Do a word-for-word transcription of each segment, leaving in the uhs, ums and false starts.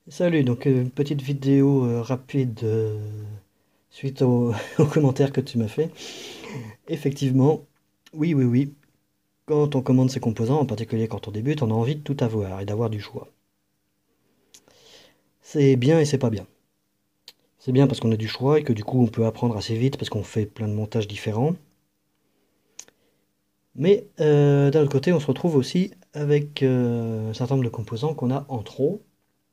Salut, donc euh, une petite vidéo euh, rapide euh, suite au, aux commentaires que tu m'as fait. Effectivement, oui, oui, oui, quand on commande ses composants, en particulier quand on débute, on a envie de tout avoir et d'avoir du choix. C'est bien et c'est pas bien. C'est bien parce qu'on a du choix et que du coup on peut apprendre assez vite parce qu'on fait plein de montages différents. Mais euh, d'un autre côté, on se retrouve aussi avec euh, un certain nombre de composants qu'on a en trop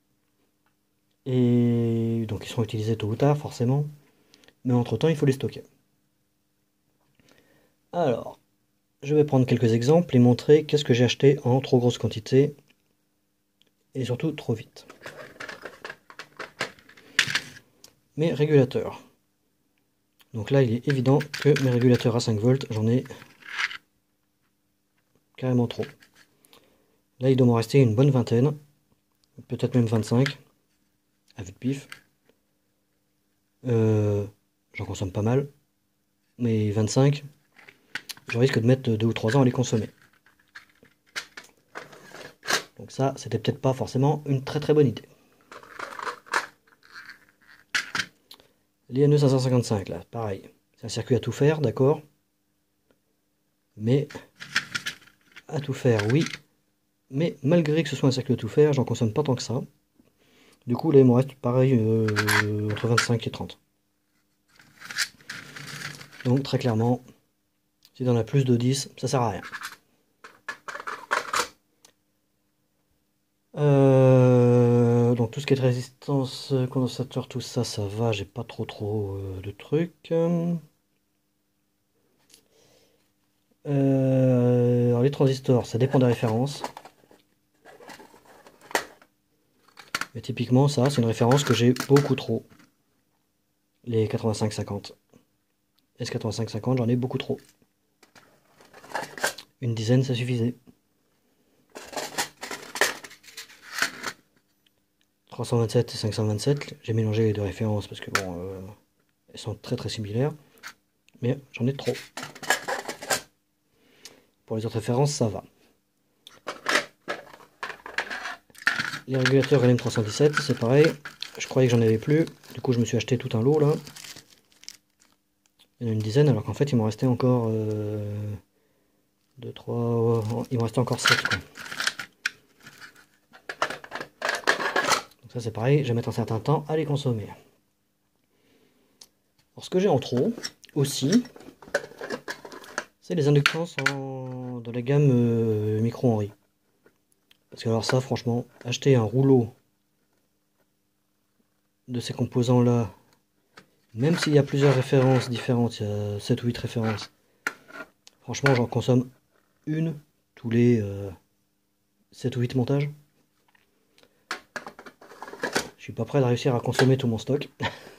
et donc ils seront utilisés tôt ou tard forcément, mais entre-temps il faut les stocker. Alors, je vais prendre quelques exemples et montrer qu'est-ce que j'ai acheté en trop grosse quantité et surtout trop vite. Mes régulateurs. Donc là, il est évident que mes régulateurs à cinq volts, j'en ai carrément trop. Là, il doit m'en rester une bonne vingtaine, peut-être même vingt-cinq, à vue de pif. Euh, J'en consomme pas mal, mais vingt-cinq, je risque de mettre deux ou trois ans à les consommer. Donc ça, c'était peut-être pas forcément une très très bonne idée. Les N E cinq cent cinquante-cinq, là, pareil. C'est un circuit à tout faire, d'accord. Mais, à tout faire, oui. Mais malgré que ce soit un circuit à tout faire, j'en consomme pas tant que ça. Du coup, là, il me reste pareil euh, entre vingt-cinq et trente. Donc, très clairement, si t'en as plus de dix, ça sert à rien. Euh, donc, tout ce qui est résistance, condensateur, tout ça, ça va. J'ai pas trop trop euh, de trucs. Euh, alors, les transistors, ça dépend des références. Mais typiquement, ça, c'est une référence que j'ai beaucoup trop. Les quatre-vingt-cinq cinquante. S quatre-vingt-cinq cinquante, j'en ai beaucoup trop. Une dizaine, ça suffisait. trois cent vingt-sept et cinq cent vingt-sept, j'ai mélangé les deux références parce que bon, euh, elles sont très très similaires. Mais j'en ai trop. Pour les autres références, ça va. Les régulateurs L M trois cent dix-sept, c'est pareil. Je croyais que j'en avais plus. Du coup, je me suis acheté tout un lot là. Il y en a une dizaine, alors qu'en fait, il m'en restait encore euh, deux, trois. Il m'en restait encore sept, quoi. Donc, ça, c'est pareil. Je vais mettre un certain temps à les consommer. Alors, ce que j'ai en trop aussi, c'est les inductances en... de la gamme euh, micro-Henry. Parce que, alors, ça, franchement, acheter un rouleau de ces composants-là, même s'il y a plusieurs références différentes, il y a sept ou huit références, franchement, j'en consomme une tous les euh, sept ou huit montages. Je suis pas prêt de réussir à consommer tout mon stock.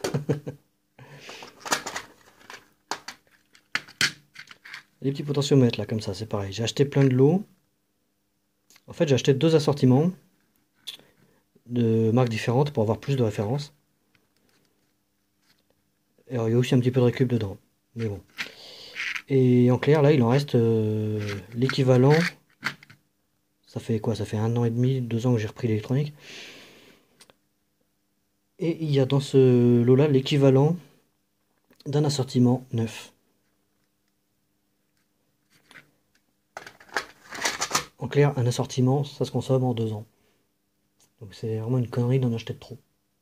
Les petits potentiomètres là, comme ça, c'est pareil. J'ai acheté plein de lots. En fait, j'ai acheté deux assortiments de marques différentes pour avoir plus de références. Et alors, il y a aussi un petit peu de récup dedans. Mais bon. Et en clair, là, il en reste euh, l'équivalent. Ça fait quoi? Ça fait un an et demi, deux ans que j'ai repris l'électronique. Et il y a dans ce lot-là l'équivalent d'un assortiment neuf. En clair, un assortiment, ça se consomme en deux ans. Donc c'est vraiment une connerie d'en acheter de trop.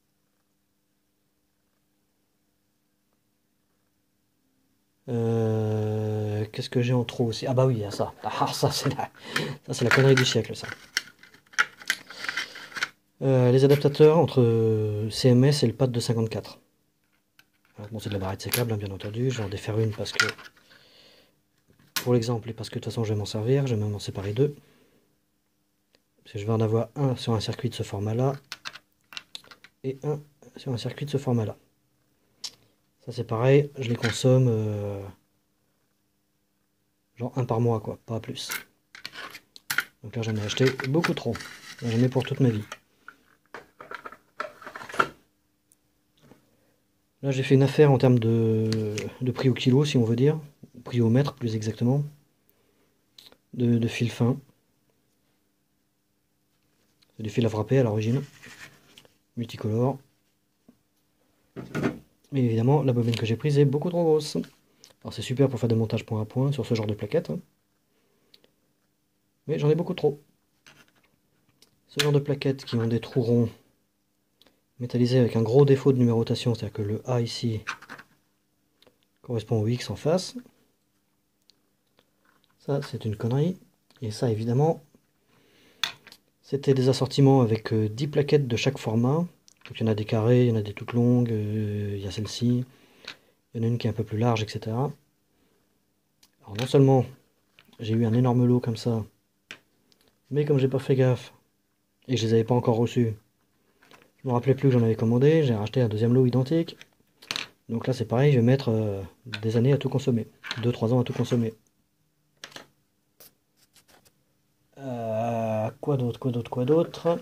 Euh, Qu'est-ce que j'ai en trop aussi? Ah bah oui, il y a ça. Ah, ça c'est la... ça, c'est la connerie du siècle, ça. Euh, les adaptateurs entre C M S et le pad de cinquante-quatre. Alors, bon, c'est de la barrette sécable, hein, bien entendu. Je vais en défaire une parce que... Pour l'exemple, et parce que de toute façon je vais m'en servir, je vais même en séparer deux. Parce que je vais en avoir un sur un circuit de ce format-là. Et un sur un circuit de ce format-là. Ça c'est pareil, je les consomme... Euh... genre un par mois, quoi, pas plus. Donc là j'en ai acheté beaucoup trop. J'en ai pour toute ma vie. Là j'ai fait une affaire en termes de, de prix au kilo, si on veut dire. Prix au mètre plus exactement. De, de fil fin. C'est du fil à frapper à l'origine. multicolore. Mais évidemment, la bobine que j'ai prise est beaucoup trop grosse. Alors c'est super pour faire des montages point à point sur ce genre de plaquettes. Hein. Mais j'en ai beaucoup trop. Ce genre de plaquettes qui ont des trous ronds métallisés avec un gros défaut de numérotation, c'est-à-dire que le A ici correspond au X en face. Ça, c'est une connerie. Et ça, évidemment, c'était des assortiments avec euh, dix plaquettes de chaque format. Donc il y en a des carrés, il y en a des toutes longues, euh, il y a celle-ci, il y en a une qui est un peu plus large, et cetera. Alors non seulement j'ai eu un énorme lot comme ça, mais comme j'ai pas fait gaffe, et que je les avais pas encore reçus, je me rappelais plus que j'en avais commandé, j'ai racheté un deuxième lot identique. Donc là c'est pareil, je vais mettre euh, des années à tout consommer, deux trois ans à tout consommer. Euh, quoi d'autre, quoi d'autre, quoi d'autre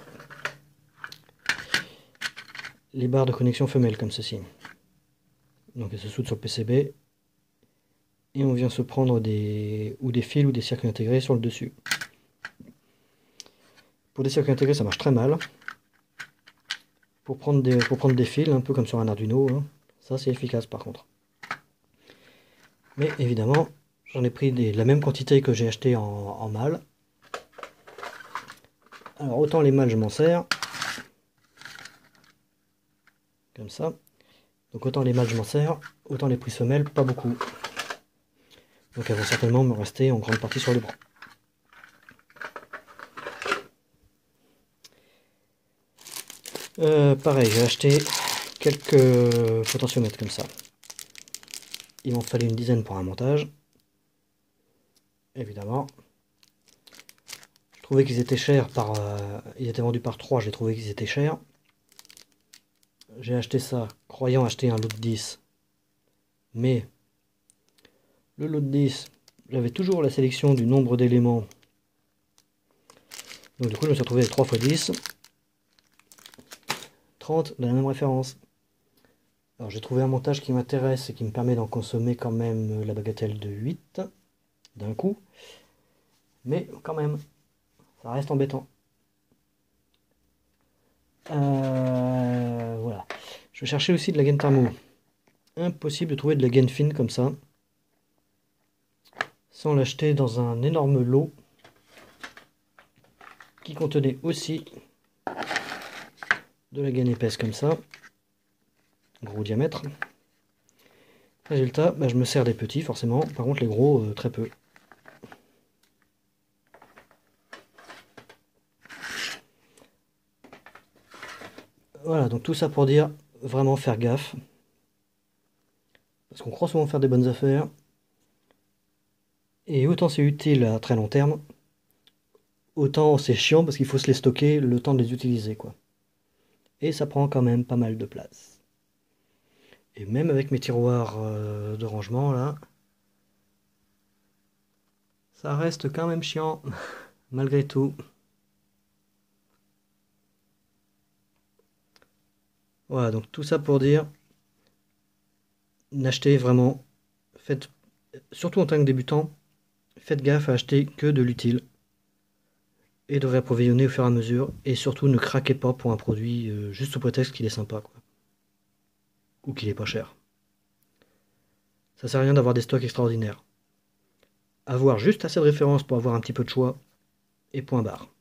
Les barres de connexion femelles comme ceci. Donc elles se soudent sur le P C B, et on vient se prendre des, ou des fils ou des circuits intégrés sur le dessus. Pour des circuits intégrés ça marche très mal. Pour prendre des, pour prendre des fils, un peu comme sur un Arduino, hein, ça c'est efficace par contre. Mais évidemment, j'en ai pris des, la même quantité que j'ai acheté en, en mâle. Alors autant les mâles je m'en sers, comme ça. Donc autant les mâles je m'en sers, autant les prises femelles pas beaucoup. Donc elles vont certainement me rester en grande partie sur le bras. Euh, pareil, j'ai acheté quelques potentiomètres comme ça. Il m'en fallait une dizaine pour un montage. Évidemment. Je trouvais qu'ils étaient chers par... Euh, ils étaient vendus par trois, j'ai trouvé qu'ils étaient chers. J'ai acheté ça, croyant acheter un lot de dix. Mais le lot de dix, j'avais toujours la sélection du nombre d'éléments. Donc du coup je me suis retrouvé avec trois fois dix. trente de la même référence. Alors j'ai trouvé un montage qui m'intéresse et qui me permet d'en consommer quand même la bagatelle de huit d'un coup. Mais quand même, ça reste embêtant. Euh, voilà. Je vais chercher aussi de la gaine thermo. Impossible de trouver de la gaine fine comme ça, sans l'acheter dans un énorme lot qui contenait aussi de la gaine épaisse comme ça, gros diamètre. Résultat, bah, je me sers des petits forcément, par contre les gros euh, très peu. Voilà, donc tout ça pour dire vraiment faire gaffe, parce qu'on croit souvent faire des bonnes affaires, et autant c'est utile à très long terme, autant c'est chiant parce qu'il faut se les stocker le temps de les utiliser, quoi. Et ça prend quand même pas mal de place. Et même avec mes tiroirs euh, de rangement là, ça reste quand même chiant, malgré tout. Voilà, donc tout ça pour dire, n'achetez vraiment, faites, surtout en tant que débutant, faites gaffe à acheter que de l'utile. Et de réapprovisionner au fur et à mesure. Et surtout ne craquez pas pour un produit euh, juste sous prétexte qu'il est sympa, quoi. Ou qu'il est pas cher. Ça sert à rien d'avoir des stocks extraordinaires. Avoir juste assez de références pour avoir un petit peu de choix, et point barre.